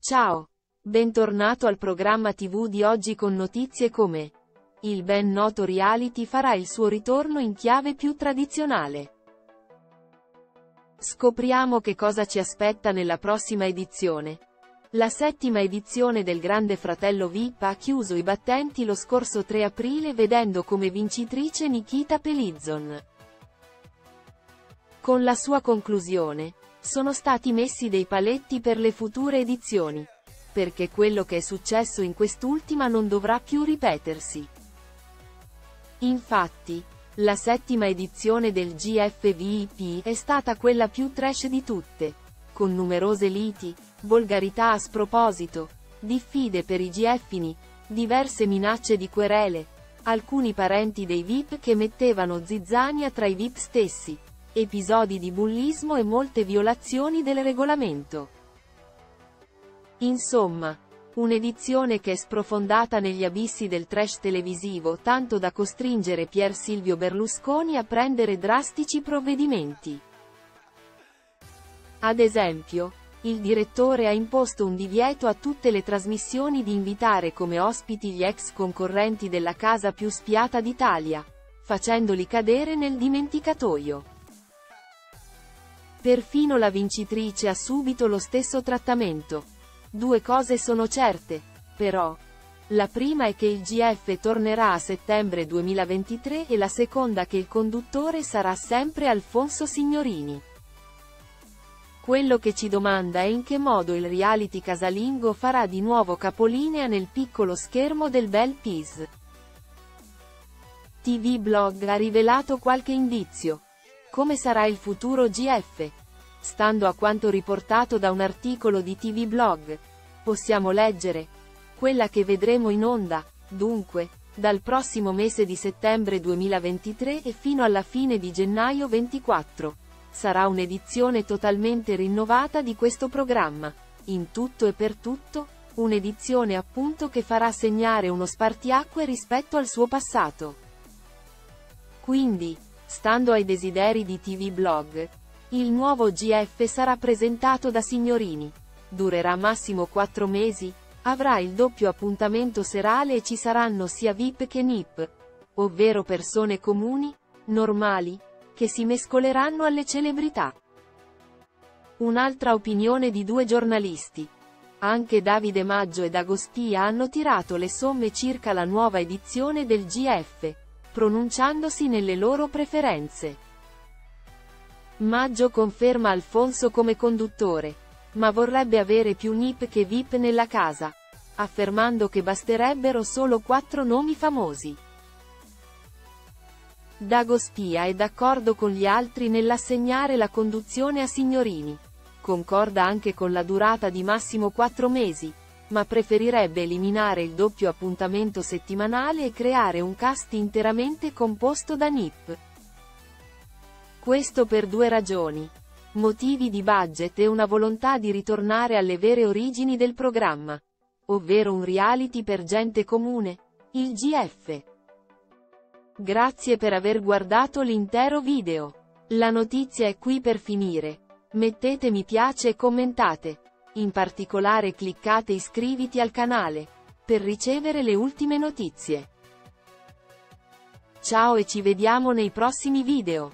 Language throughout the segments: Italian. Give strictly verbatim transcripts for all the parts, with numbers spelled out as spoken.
Ciao! Bentornato al programma tivù di oggi con notizie come: il ben noto reality farà il suo ritorno in chiave più tradizionale. Scopriamo che cosa ci aspetta nella prossima edizione. La settima edizione del Grande Fratello V I P ha chiuso i battenti lo scorso tre aprile vedendo come vincitrice Nikita Pelizzon. Con la sua conclusione, sono stati messi dei paletti per le future edizioni, perché quello che è successo in quest'ultima non dovrà più ripetersi. Infatti, la settima edizione del G F V I P è stata quella più trash di tutte, con numerose liti, volgarità a sproposito, diffide per i Gieffini, diverse minacce di querele, alcuni parenti dei V I P che mettevano zizzania tra i V I P stessi, episodi di bullismo e molte violazioni del regolamento. Insomma, un'edizione che è sprofondata negli abissi del trash televisivo tanto da costringere Pier Silvio Berlusconi a prendere drastici provvedimenti. Ad esempio, il direttore ha imposto un divieto a tutte le trasmissioni di invitare come ospiti gli ex concorrenti della casa più spiata d'Italia, facendoli cadere nel dimenticatoio. Perfino la vincitrice ha subito lo stesso trattamento. Due cose sono certe, però. La prima è che il G F tornerà a settembre duemilaventitré e la seconda che il conduttore sarà sempre Alfonso Signorini. Quello che ci domanda è in che modo il reality casalingo farà di nuovo capolinea nel piccolo schermo del bel P I S. T V Blog ha rivelato qualche indizio. Come sarà il futuro G F? Stando a quanto riportato da un articolo di T V Blog, possiamo leggere: quella che vedremo in onda, dunque, dal prossimo mese di settembre duemilaventitré e fino alla fine di gennaio ventiquattro, sarà un'edizione totalmente rinnovata di questo programma, in tutto e per tutto, un'edizione appunto che farà segnare uno spartiacque rispetto al suo passato. Quindi, stando ai desideri di T V Blog, il nuovo G F sarà presentato da Signorini, durerà massimo quattro mesi, avrà il doppio appuntamento serale e ci saranno sia V I P che N I P, ovvero persone comuni, normali, che si mescoleranno alle celebrità. Un'altra opinione di due giornalisti. Anche Davide Maggio e Dago Spia hanno tirato le somme circa la nuova edizione del G F, pronunciandosi nelle loro preferenze. Maggio conferma Alfonso come conduttore, ma vorrebbe avere più N I P che V I P nella casa, affermando che basterebbero solo quattro nomi famosi. Dago Spia è d'accordo con gli altri nell'assegnare la conduzione a Signorini, concorda anche con la durata di massimo quattro mesi, ma preferirebbe eliminare il doppio appuntamento settimanale e creare un cast interamente composto da N I P. Questo per due ragioni. Motivi di budget e una volontà di ritornare alle vere origini del programma, ovvero un reality per gente comune, il G F. Grazie per aver guardato l'intero video. La notizia è qui per finire. Mettete mi piace e commentate. In particolare cliccate iscriviti al canale, per ricevere le ultime notizie. Ciao e ci vediamo nei prossimi video.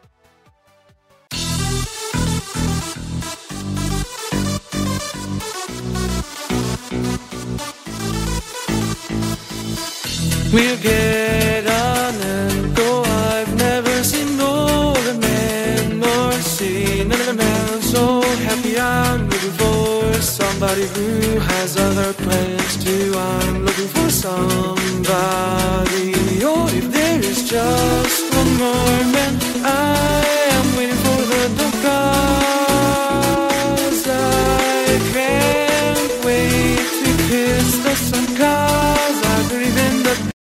We'll get on and go. I've never seen more a man, nor seen another man so happy. I'm looking for somebody who has other plans too. I'm looking for somebody. Oh, if there is just one more man